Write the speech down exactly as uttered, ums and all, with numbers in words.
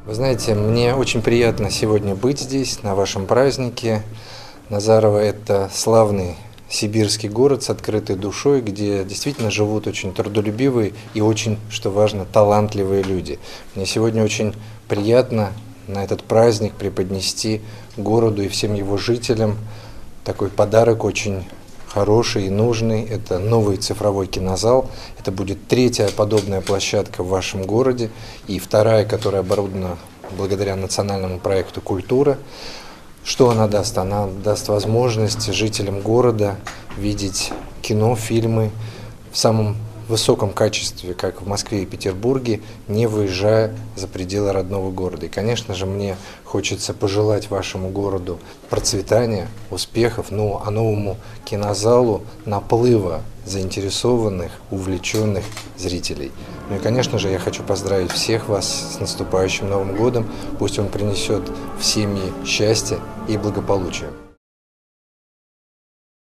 Вы знаете, мне очень приятно сегодня быть здесь, на вашем празднике. Назарово – это славный сибирский город с открытой душой, где действительно живут очень трудолюбивые и очень, что важно, талантливые люди. Мне сегодня очень приятно на этот праздник преподнести городу и всем его жителям такой подарок очень хороший и нужный. Это новый цифровой кинозал. Это будет третья подобная площадка в вашем городе и вторая, которая оборудована благодаря национальному проекту «Культура». Что она даст? Она даст возможность жителям города видеть кино, фильмы в самом высоком качестве, как в Москве и Петербурге, не выезжая за пределы родного города. И, конечно же, мне хочется пожелать вашему городу процветания, успехов, ну, а новому кинозалу наплыва заинтересованных, увлеченных зрителей. Ну и, конечно же, я хочу поздравить всех вас с наступающим Новым годом. Пусть он принесет в семьи счастье и благополучие.